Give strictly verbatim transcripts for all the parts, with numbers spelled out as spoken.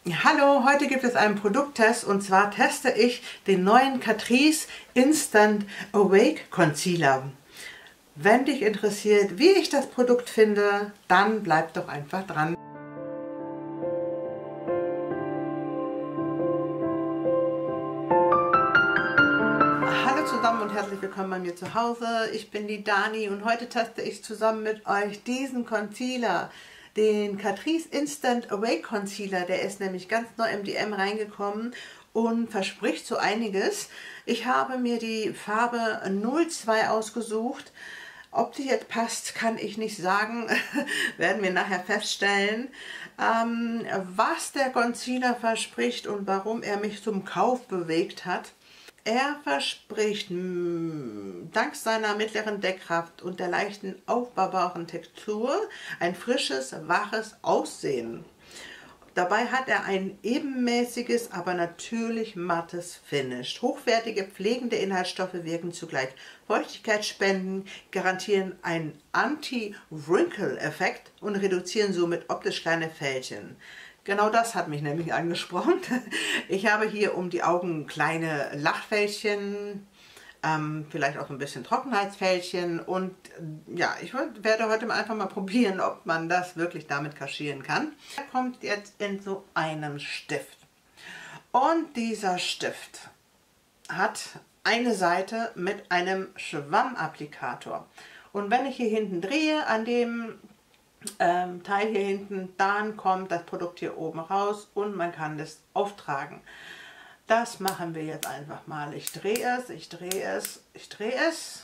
Hallo, heute gibt es einen Produkttest und zwar teste ich den neuen Catrice Instant Awake Concealer. Wenn dich interessiert, wie ich das Produkt finde, dann bleib doch einfach dran. Hallo zusammen und herzlich willkommen bei mir zu Hause. Ich bin die Dani und heute teste ich zusammen mit euch diesen Concealer. Den Catrice Instant Awake Concealer, der ist nämlich ganz neu im D M reingekommen und verspricht so einiges. Ich habe mir die Farbe null zwei ausgesucht. Ob die jetzt passt, kann ich nicht sagen. Werden wir nachher feststellen. Ähm, was der Concealer verspricht und warum er mich zum Kauf bewegt hat. Er verspricht mh, dank seiner mittleren Deckkraft und der leichten aufbaubaren Textur ein frisches, waches Aussehen. Dabei hat er ein ebenmäßiges, aber natürlich mattes Finish. Hochwertige pflegende Inhaltsstoffe wirken zugleich Feuchtigkeit spenden, garantieren einen Anti-Wrinkle-Effekt und reduzieren somit optisch kleine Fältchen. Genau das hat mich nämlich angesprochen. Ich habe hier um die Augen kleine Lachfältchen, ähm, vielleicht auch so ein bisschen Trockenheitsfältchen und äh, ja, ich werde heute einfach mal probieren, ob man das wirklich damit kaschieren kann. Er kommt jetzt in so einem Stift und dieser Stift hat eine Seite mit einem Schwammapplikator und wenn ich hier hinten drehe an dem Ähm, Teil hier hinten, dann kommt das Produkt hier oben raus und man kann das auftragen. Das machen wir jetzt einfach mal. Ich drehe es, ich drehe es, ich drehe es.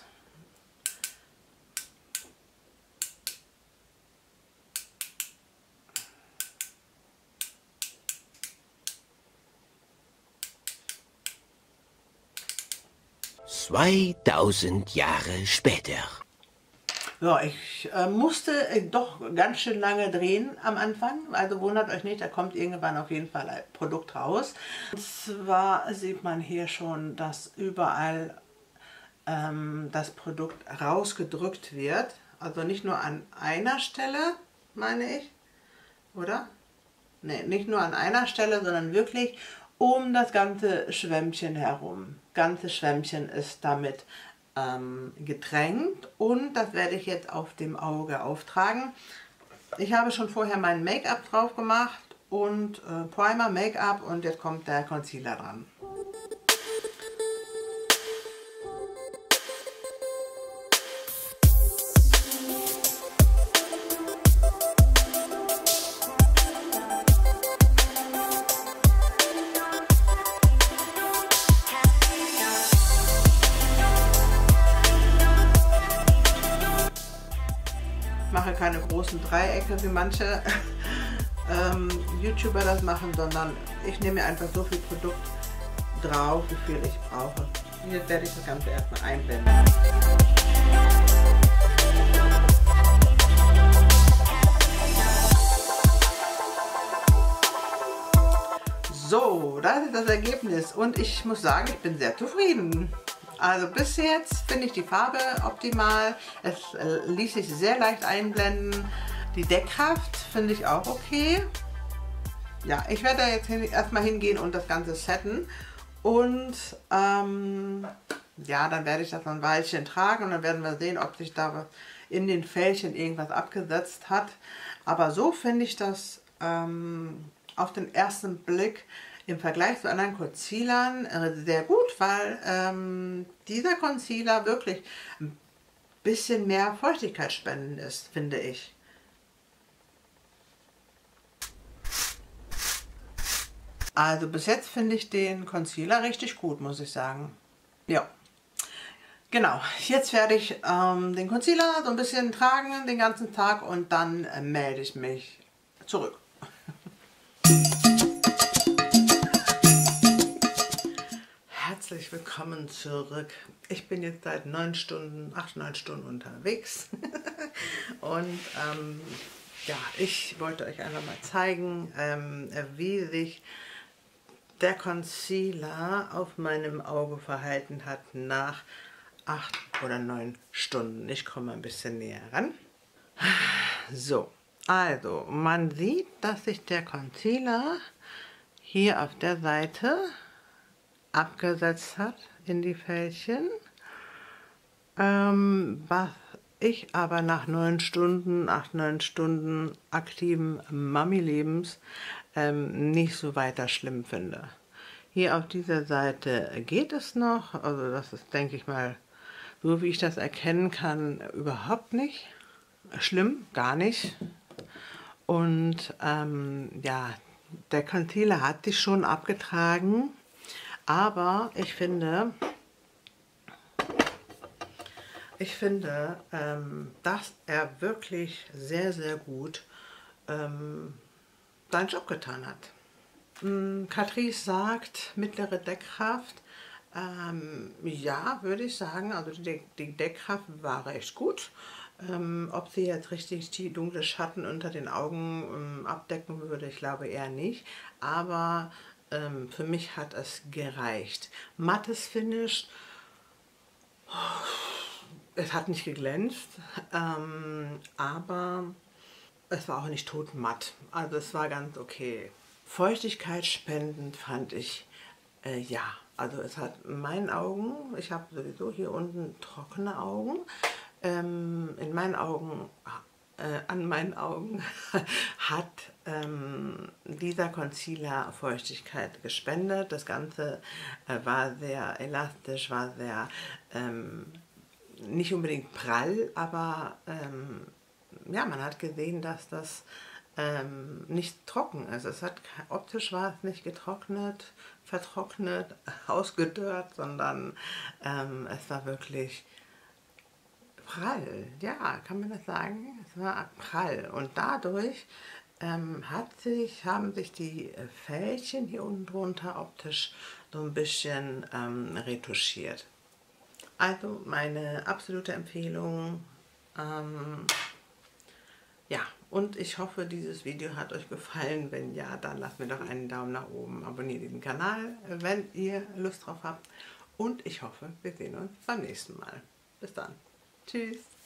zweitausend Jahre später. Ja, ich äh, musste äh, doch ganz schön lange drehen am Anfang, also wundert euch nicht, da kommt irgendwann auf jeden Fall ein Produkt raus. Und zwar sieht man hier schon, dass überall ähm, das Produkt rausgedrückt wird, also nicht nur an einer Stelle, meine ich, oder? Ne, nicht nur an einer Stelle, sondern wirklich um das ganze Schwämmchen herum. Das ganze Schwämmchen ist damit getränkt und das werde ich jetzt auf dem Auge auftragen. Ich habe schon vorher mein Make-up drauf gemacht und äh, Primer, Make-up und jetzt kommt der Concealer dran. Mache keine großen Dreiecke wie manche ähm, YouTuber das machen, sondern ich nehme mir einfach so viel Produkt drauf, wie viel ich brauche. Und jetzt werde ich das Ganze erstmal einblenden. So, das ist das Ergebnis und ich muss sagen, ich bin sehr zufrieden. Also bis jetzt finde ich die Farbe optimal, es äh, ließ sich sehr leicht einblenden. Die Deckkraft finde ich auch okay. Ja, ich werde da jetzt hin, erstmal hingehen und das Ganze setten. Und ähm, ja, dann werde ich das noch ein Weilchen tragen und dann werden wir sehen, ob sich da in den Fältchen irgendwas abgesetzt hat. Aber so finde ich das ähm, auf den ersten Blick im Vergleich zu anderen Concealern äh, sehr gut, weil ähm, dieser Concealer wirklich ein bisschen mehr Feuchtigkeit spendend ist, finde ich. Also bis jetzt finde ich den Concealer richtig gut, muss ich sagen. Ja, genau. Jetzt werde ich ähm, den Concealer so ein bisschen tragen den ganzen Tag und dann äh, melde ich mich zurück. Herzlich willkommen zurück. Ich bin jetzt seit neun Stunden, acht, neun Stunden unterwegs und ähm, ja, ich wollte euch einfach mal zeigen, ähm, wie sich der Concealer auf meinem Auge verhalten hat nach acht oder neun Stunden. Ich komme ein bisschen näher ran. So, also man sieht, dass sich der Concealer hier auf der Seite abgesetzt hat in die Fältchen, ähm, was ich aber nach neun Stunden, acht, neun Stunden aktiven Mami-Lebens ähm, nicht so weiter schlimm finde. Hier auf dieser Seite geht es noch, also das ist, denke ich mal, so wie ich das erkennen kann, überhaupt nicht schlimm, gar nicht. Und ähm, ja, der Concealer hat sich schon abgetragen, aber ich finde, ich finde, ähm, dass er wirklich sehr, sehr gut ähm, seinen Job getan hat. Ähm, Catrice sagt, mittlere Deckkraft. Ähm, ja, würde ich sagen, also die, die Deckkraft war recht gut. Ähm, ob sie jetzt richtig die dunkle Schatten unter den Augen ähm, abdecken würde, ich glaube eher nicht. Aber ähm, für mich hat es gereicht. Mattes Finish, es hat nicht geglänzt, ähm, aber es war auch nicht totenmatt. Also es war ganz okay. Feuchtigkeitsspendend fand ich, äh, ja. Also es hat in meinen Augen, ich habe sowieso hier unten trockene Augen, ähm, in meinen Augen, äh, an meinen Augen hat ähm, dieser Concealer Feuchtigkeit gespendet. Das Ganze äh, war sehr elastisch, war sehr, ähm, nicht unbedingt prall, aber ähm, ja, man hat gesehen, dass das ähm, nicht trocken ist. Es hat, optisch war es nicht getrocknet, vertrocknet, ausgedörrt, sondern ähm, es war wirklich prall. Ja, kann man das sagen? Es war prall. Und dadurch ähm, hat sich, haben sich die Fältchen hier unten drunter optisch so ein bisschen ähm, retuschiert. Also meine absolute Empfehlung. Ähm, Ja, und ich hoffe, dieses Video hat euch gefallen. Wenn ja, dann lasst mir doch einen Daumen nach oben. Abonniert diesen Kanal, wenn ihr Lust drauf habt. Und ich hoffe, wir sehen uns beim nächsten Mal. Bis dann. Tschüss.